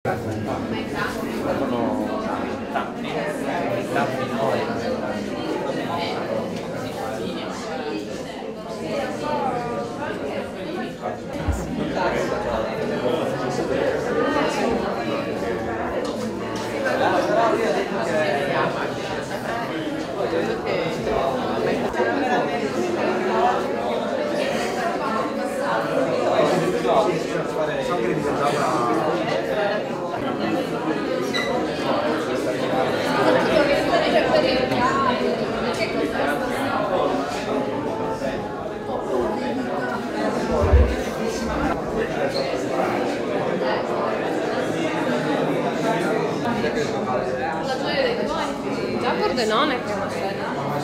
Già Pordenone che è una serie.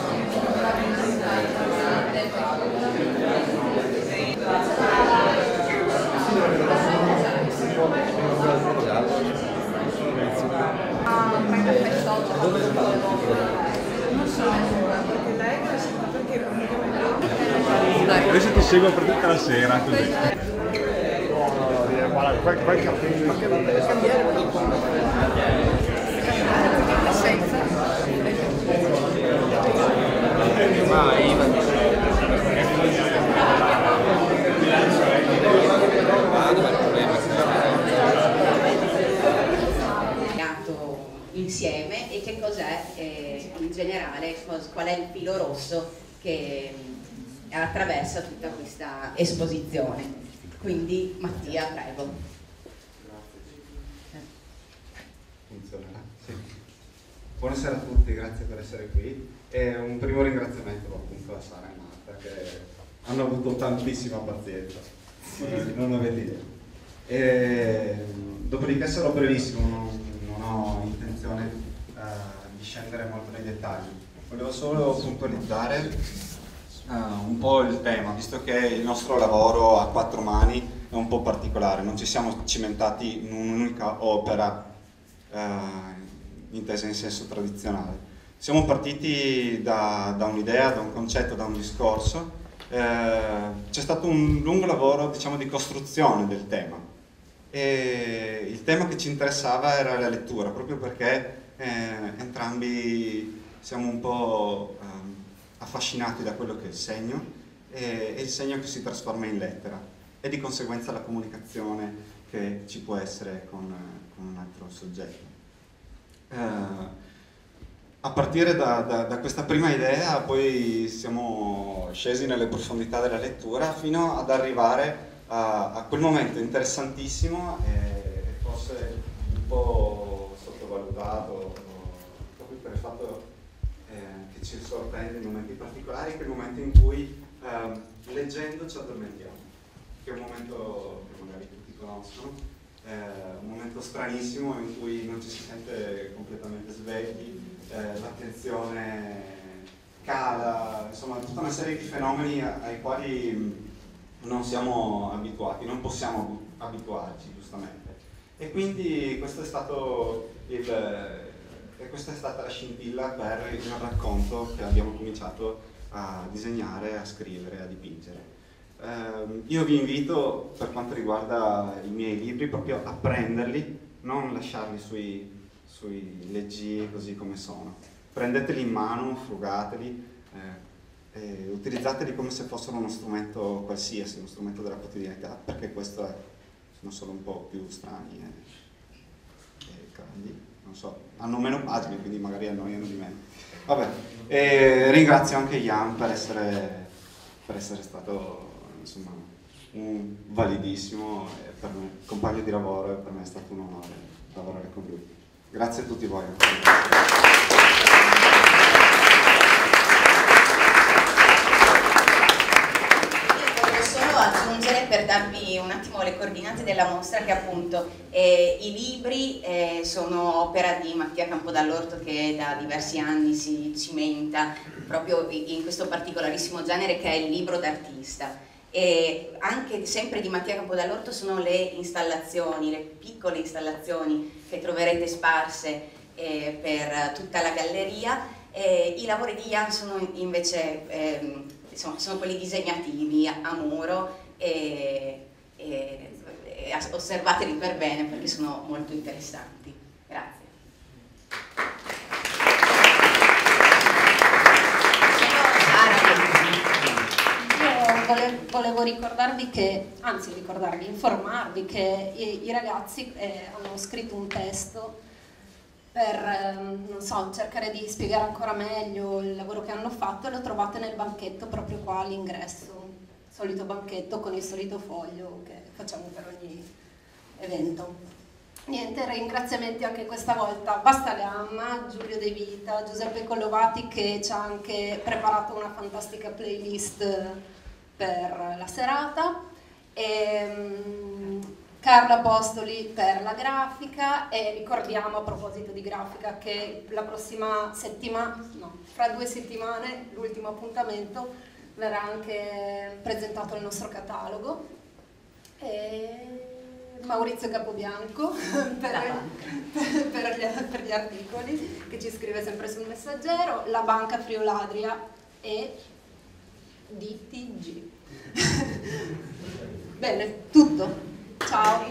Adesso ti seguo per tutta la sera così. Insieme e che cos'è in generale, qual è il filo rosso che attraversa tutta questa esposizione. Quindi Mattia, prego. Funzionerà? Sì. Buonasera a tutti, grazie per essere qui e un primo ringraziamento appunto a Sara e Marta che hanno avuto tantissima pazienza, non avete idea. Dopodiché sarò brevissimo, non ho intenzione di scendere molto nei dettagli. Volevo solo puntualizzare un po' il tema, visto che il nostro lavoro a quattro mani è un po' particolare, non ci siamo cimentati in un'unica opera intesa in senso tradizionale. Siamo partiti da un'idea, da un concetto, da un discorso. C'è stato un lungo lavoro, diciamo, di costruzione del tema. E il tema che ci interessava era la lettura, proprio perché entrambi siamo un po' affascinati da quello che è il segno e il segno che si trasforma in lettera e di conseguenza la comunicazione che ci può essere con un altro soggetto. A partire da questa prima idea poi siamo scesi nelle profondità della lettura fino ad arrivare a quel momento interessantissimo e forse un po' sottovalutato proprio per il fatto che ci sorprende in momenti particolari, che è il momento in cui leggendo ci addormentiamo, che è un momento che magari tutti conoscono, un momento stranissimo in cui non ci si sente completamente svegli, l'attenzione cala, insomma tutta una serie di fenomeni ai quali non siamo abituati, non possiamo abituarci giustamente. E quindi questo è stato questa è stata la scintilla per il racconto che abbiamo cominciato a disegnare, a scrivere, a dipingere. Io vi invito, per quanto riguarda i miei libri, proprio a prenderli, non lasciarli sui leggii così come sono. Prendeteli in mano, frugateli, e utilizzateli come se fossero uno strumento qualsiasi, uno strumento della quotidianità, perché questo sono solo un po' più strani e caldi, non so, hanno meno pagine, quindi magari annoiano di meno. Vabbè, e ringrazio anche Ian per essere stato, insomma, un validissimo per me, compagno di lavoro, e per me è stato un onore lavorare con lui. Grazie a tutti voi. Aggiungere per darvi un attimo le coordinate della mostra che appunto i libri sono opera di Mattia Campodall'Orto, che da diversi anni si cimenta proprio in questo particolarissimo genere che è il libro d'artista, e anche sempre di Mattia Campodall'Orto sono le installazioni, le piccole installazioni che troverete sparse per tutta la galleria. I lavori di Jan sono insomma, sono quelli disegnativi a muro, osservateli per bene perché sono molto interessanti. Grazie. Volevo ricordarvi che, anzi informarvi che i ragazzi hanno scritto un testo per, non so, cercare di spiegare ancora meglio il lavoro che hanno fatto, e lo trovate nel banchetto proprio qua all'ingresso, solito banchetto con il solito foglio che facciamo per ogni evento. Niente, ringraziamenti anche questa volta a Basta Gamma, Giulio De Vita, Giuseppe Collovati che ci ha anche preparato una fantastica playlist per la serata, e Carlo Apostoli per la grafica. E ricordiamo, a proposito di grafica, che la prossima settimana, no, fra 2 settimane, l'ultimo appuntamento, verrà anche presentato il nostro catalogo. E Maurizio Capobianco per gli articoli, che ci scrive sempre sul Messaggero, la Banca Frioladria e DTG. Bene, tutto. Ciao.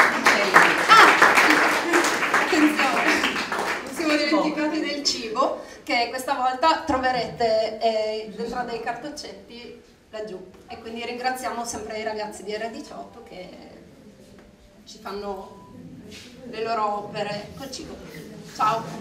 Attenzione, non siamo dimenticati del cibo, che questa volta troverete dentro dei cartoccetti laggiù. E quindi ringraziamo sempre i ragazzi di R18 che ci fanno le loro opere col cibo. Ciao.